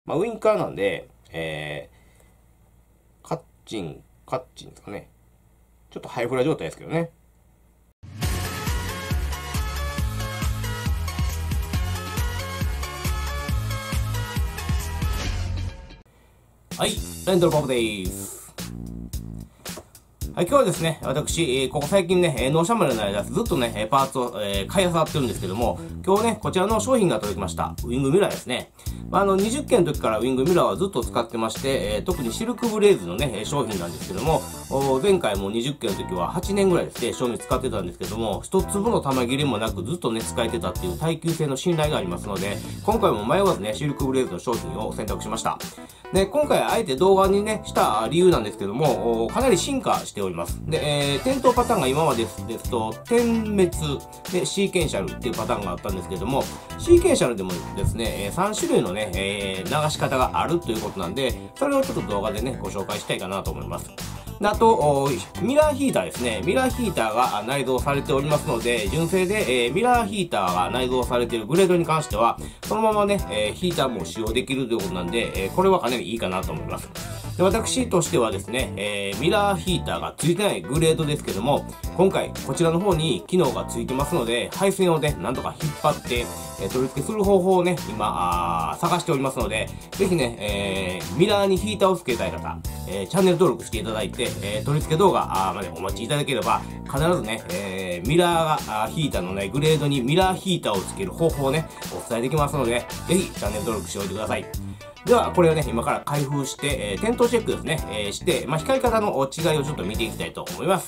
まあ、ウインカーなんで、カッチンですかね。ちょっとハイフラ状態ですけどね。はい、レントルパパです。はい、今日はですね、私、ここ最近ね、納車までの間、ずっとね、パーツを、買い漁ってるんですけども、今日ね、こちらの商品が届きました。ウィングミラーですね。20件の時からウィングミラーはずっと使ってまして、特にシルクブレイズのね、商品なんですけども、前回も20件の時は8年ぐらいですね、賞味使ってたんですけども、一粒の玉切れもなくずっとね、使えてたっていう耐久性の信頼がありますので、今回も迷わずね、シルクブレイズの商品を選択しました。で、今回あえて動画にね、した理由なんですけども、かなり進化しております。で、点灯パターンが今までですと、点滅でシーケンシャルっていうパターンがあったんですけども、シーケンシャルでもですね、3種類のね、流し方があるということなんで、それをちょっと動画でね、ご紹介したいかなと思います。であと、ミラーヒーターですね。ミラーヒーターが内蔵されておりますので、純正で、ミラーヒーターが内蔵されているグレードに関しては、そのままね、ヒーターも使用できるということなんで、これはかなりいいかなと思います。で私としてはですね、ミラーヒーターが付いてないグレードですけども、今回こちらの方に機能が付いてますので、配線をね、なんとか引っ張って、取り付けする方法をね、今、探しておりますので、ぜひね、ミラーにヒーターを付けたい方、チャンネル登録していただいて、取り付け動画までお待ちいただければ、必ずね、ミラーがヒーターのね、グレードにミラーヒーターを付ける方法をね、お伝えできますので、ぜひチャンネル登録しておいてください。では、これをね、今から開封して、点灯チェックですね、して、光り方の違いをちょっと見ていきたいと思います。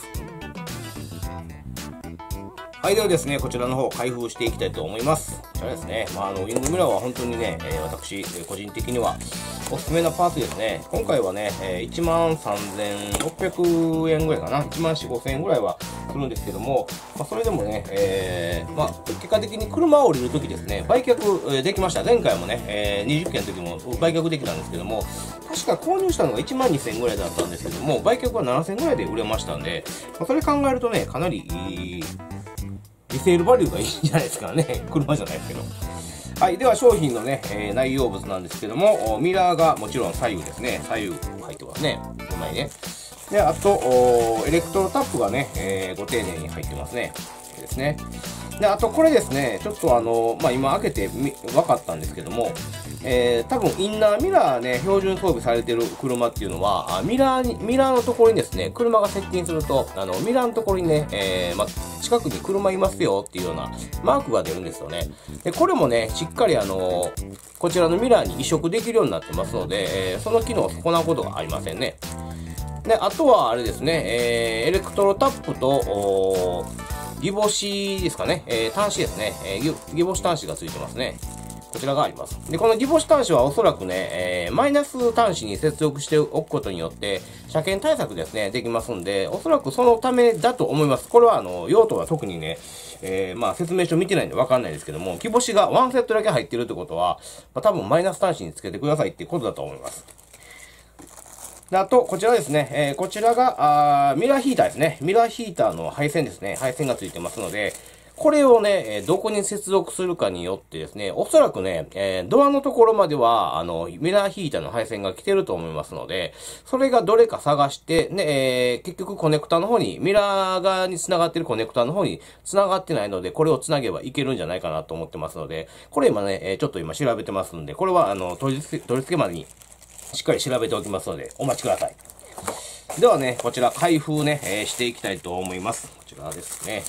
はい、ではですね、こちらの方開封していきたいと思います。こちらですね、ウィングミラーは本当にね、私、個人的にはおすすめなパーツですね。今回はね、13,600円ぐらいかな。14,000、5,000円ぐらいはするんですけども、それでもね、結果的に車を降りるときですね、売却できました。前回もね、20件の時も売却できたんですけども、確か購入したのが12,000円ぐらいだったんですけども、売却は7,000円ぐらいで売れましたんで、それ考えるとね、かなりリセールバリューがいいんじゃないですかね。車じゃないですけど。はい。では商品のね、内容物なんですけども、ミラーがもちろん左右ですね。左右入ってますね。うまいね。で、あと、エレクトロタップがね、ご丁寧に入ってますね。ですね。で、あとこれですね、ちょっと今開けて分かったんですけども、多分インナーミラーね、標準装備されてる車っていうのは、ミラーのところにですね、車が接近すると、ミラーのところにね、近くに車いますよっていうようなマークが出るんですよね。で、これもね、しっかりこちらのミラーに移植できるようになってますので、その機能を損なうことがありませんね。で、あとはあれですね、エレクトロタップと、ギボシですかね、端子ですね、ギボシ端子がついてますね。こちらがあります。で、このギボシ端子はおそらくね、マイナス端子に接続しておくことによって、車検対策ですね、できますんで、おそらくそのためだと思います。これは用途は特にね、説明書見てないんでわかんないですけども、ギボシが1セットだけ入ってるってことは、多分マイナス端子につけてくださいっていうことだと思います。で、あと、こちらですね。こちらが、ミラーヒーターですね。ミラーヒーターの配線ですね。配線がついてますので、これをね、どこに接続するかによってですね、おそらくね、ドアのところまでは、ミラーヒーターの配線が来てると思いますので、それがどれか探して、ね、結局コネクタの方に、ミラー側に繋がってるコネクタの方に繋がってないので、これを繋げばいけるんじゃないかなと思ってますので、これ今ね、ちょっと今調べてますんで、これは、取り付けまでに、しっかり調べておきますので、お待ちください。ではね、こちら開封ね、していきたいと思います。こちらですね。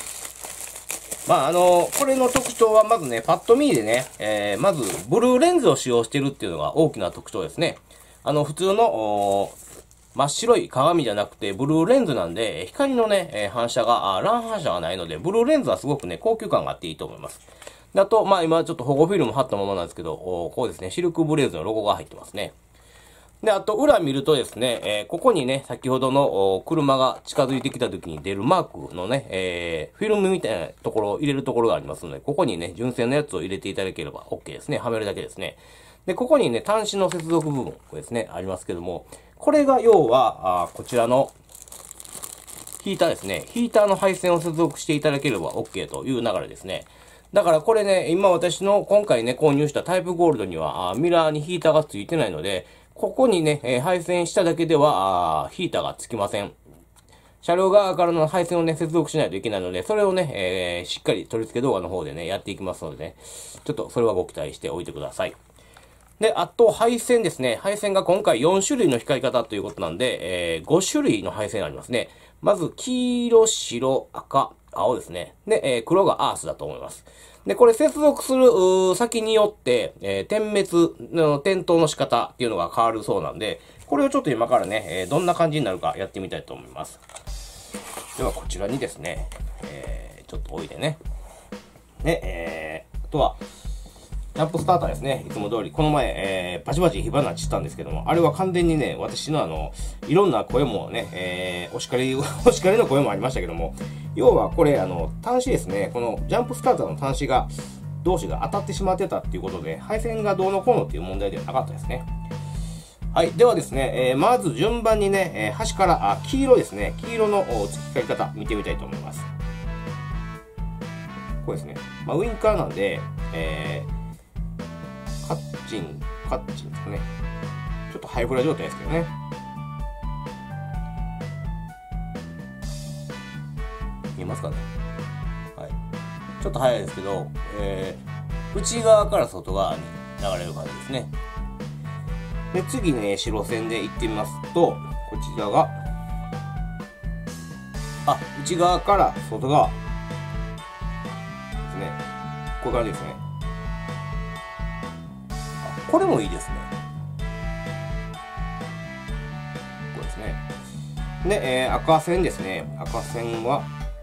これの特徴はまずね、パッと見でね、まず、ブルーレンズを使用してるっていうのが大きな特徴ですね。普通の、真っ白い鏡じゃなくて、ブルーレンズなんで、光のね、反射が、乱反射がないので、ブルーレンズはすごくね、高級感があっていいと思います。であと、今ちょっと保護フィルム貼ったままなんですけど、こうですね、シルクブレイズのロゴが入ってますね。で、あと、裏見るとですね、ここにね、先ほどの車が近づいてきた時に出るマークのね、フィルムみたいなところを入れるところがありますので、ここにね、純正のやつを入れていただければ OK ですね。はめるだけですね。で、ここにね、端子の接続部分ですね、ありますけども、これが要は、こちらのヒーターですね。ヒーターの配線を接続していただければ OK という流れですね。 だからこれね、今私の今回ね、購入したタイプゴールドには、ミラーにヒーターがついてないので、ここにね、配線しただけでは、ヒーターがつきません。車両側からの配線をね、接続しないといけないので、それをね、しっかり取り付け動画の方でね、やっていきますのでね、ちょっとそれはご期待しておいてください。で、あと、配線ですね。配線が今回4種類の光り方ということなんで、5種類の配線ありますね。まず、黄色、白、赤、青ですね。で、黒がアースだと思います。で、これ接続する先によって、点滅の点灯の仕方っていうのが変わるそうなんで、これをちょっと今からね、どんな感じになるかやってみたいと思います。では、こちらにですね、ちょっと置いてね。で、あとは、ジャンプスターターですね。いつも通り。この前、バチバチ火花散ったんですけども、あれは完全にね、私のいろんな声もね、お叱りの声もありましたけども、要はこれ、端子ですね。このジャンプスターターの端子同士が当たってしまってたっていうことで、配線がどうのこうのっていう問題ではなかったですね。はい。ではですね、まず順番にね、端から、黄色ですね。黄色の付き光り方、見てみたいと思います。これですね。まあ、ウインカーなんで、カッチンですかね。ちょっとハイフラ状態ですけどね。見えますかね。はい。ちょっと早いですけど、内側から外側に流れる感じですね。で、次ね、白線で行ってみますと、こちらが、内側から外側ですね。こういう感じですね。これもいいですね。これですね。で、赤線ですね。赤線は、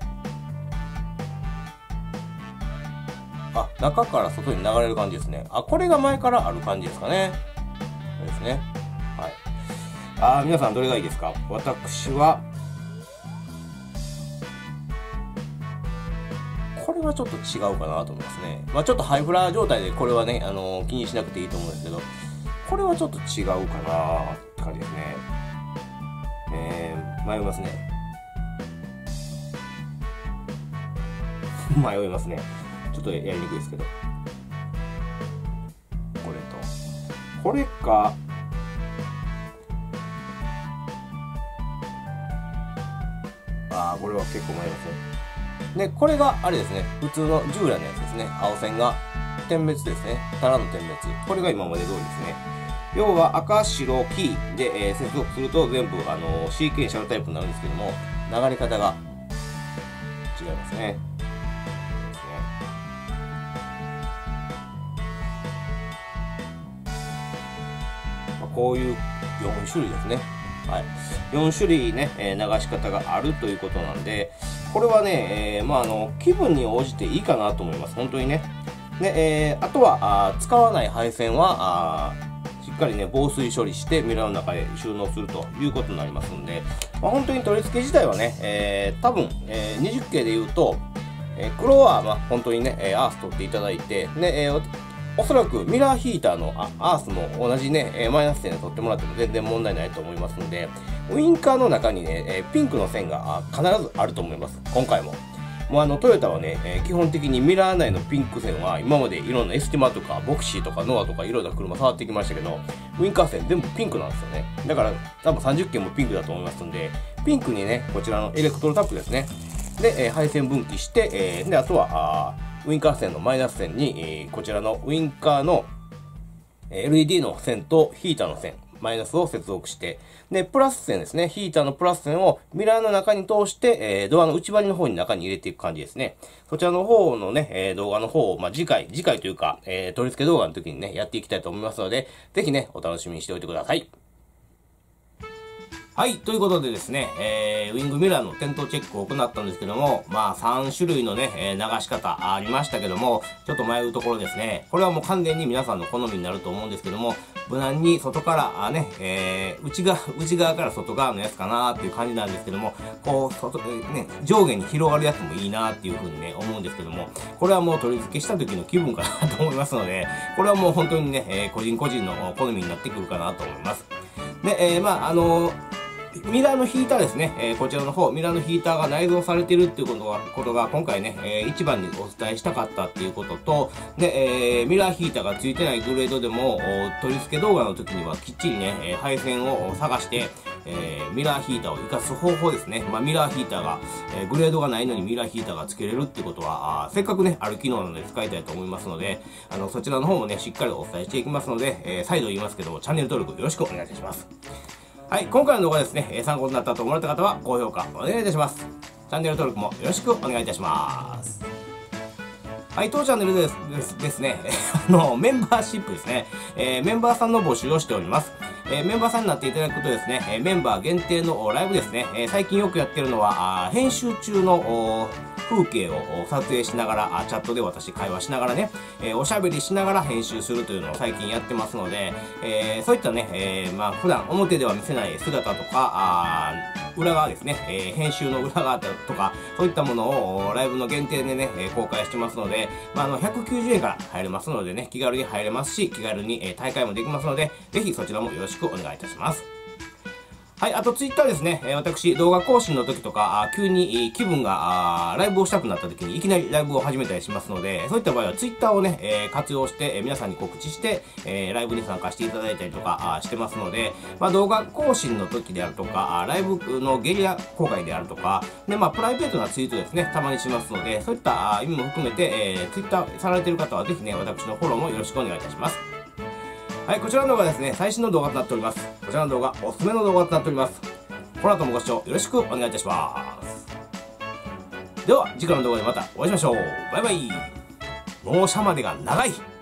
中から外に流れる感じですね。これが前からある感じですかね。これですね。はい。皆さんどれがいいですか？私は、これはちょっと違うかなと思いますね。まあちょっとハイフラー状態でこれはね、気にしなくていいと思うんですけど、これはちょっと違うかなって感じですね。迷いますね。迷いますね。ちょっとやりにくいですけど。これか、これは結構迷いますね。で、これがあれですね、普通の従来のやつですね。青線が点滅ですね。ただの点滅。これが今まで通りですね。要は赤、白、黄で、接続すると全部シーケンシャルタイプになるんですけども、流れ方が違いますね。こういう4種類ですね。はい。4種類ね、流し方があるということなんで、これはね、気分に応じていいかなと思います。本当にね。で、あとは、使わない配線は、しっかりね、防水処理してミラーの中で収納するということになりますんで、本当に取り付け自体はね、多分、20系で言うと、黒は、本当にね、アース取っていただいて、で、おそらくミラーヒーターのアースも同じね、マイナス点で取ってもらっても全然問題ないと思いますので、ウインカーの中にね、ピンクの線が必ずあると思います。今回も。もうトヨタはね、基本的にミラー内のピンク線は今までいろんなエスティマとかボクシーとかノアとかいろんな車触ってきましたけど、ウインカー線全部ピンクなんですよね。だから多分30件もピンクだと思いますんで、ピンクにね、こちらのエレクトロタップですね。で、配線分岐して、で、あとは、ウインカー線のマイナス線に、こちらのウインカーの LED の線とヒーターの線、マイナスを接続して、で、プラス線ですね。ヒーターのプラス線をミラーの中に通して、ドアの内張りの方に中に入れていく感じですね。そちらの方のね、動画の方を、次回というか、取り付け動画の時にね、やっていきたいと思いますので、ぜひね、お楽しみにしておいてください。はい。ということでですね、ウィングミラーの点灯チェックを行ったんですけども、3種類のね、流し方ありましたけども、ちょっと迷うところですね。これはもう完全に皆さんの好みになると思うんですけども、無難に外からね、内側から外側のやつかなっていう感じなんですけども、こう、ね、上下に広がるやつもいいなっていうふうにね、思うんですけども、これはもう取り付けした時の気分かなと思いますので、これはもう本当にね、個人個人の好みになってくるかなと思います。で、 ミラーのヒーターですね、こちらの方、ミラーのヒーターが内蔵されているっていうことが今回ね、一番にお伝えしたかったっていうことと、で、ミラーヒーターが付いてないグレードでも、取り付け動画の時にはきっちりね、配線を探して、ミラーヒーターを活かす方法ですね。ミラーヒーターが、グレードがないのにミラーヒーターが付けれるっていうことは、せっかくね、ある機能なので使いたいと思いますので、そちらの方もね、しっかりお伝えしていきますので、再度言いますけども、チャンネル登録よろしくお願いいたします。はい、今回の動画ですね、参考になったと思われた方は高評価お願いいたします。チャンネル登録もよろしくお願いいたします。はい、当チャンネルですね、メンバーシップですね、メンバーさんの募集をしております。メンバーさんになっていただくとですね、メンバー限定のライブですね、最近よくやってるのは、編集中の風景を撮影しながら、チャットで私会話しながらね、おしゃべりしながら編集するというのを最近やってますので、そういったね、普段表では見せない姿とか、裏側ですね、編集の裏側とか、そういったものをライブの限定でね、公開してますので、190円から入れますのでね、気軽に入れますし、気軽に大会もできますので、ぜひそちらもよろしくお願いいたします。はい、あとツイッターですね、私動画更新の時とか、急に気分がライブをしたくなった時にいきなりライブを始めたりしますので、そういった場合はツイッターをね、活用して、皆さんに告知して、ライブに参加していただいたりとかしてますので、動画更新の時であるとか、ライブのゲリラ公開であるとか、で、プライベートなツイートですね、たまにしますので、そういった意味も含めて、ツイッターされている方はぜひね、私のフォローもよろしくお願いいたします。はい、こちらの動画ですね、最新の動画となっております。こちらの動画、おすすめの動画となっております。この後もご視聴よろしくお願いいたします。では、次回の動画でまたお会いしましょう。バイバイ。納車までが長い。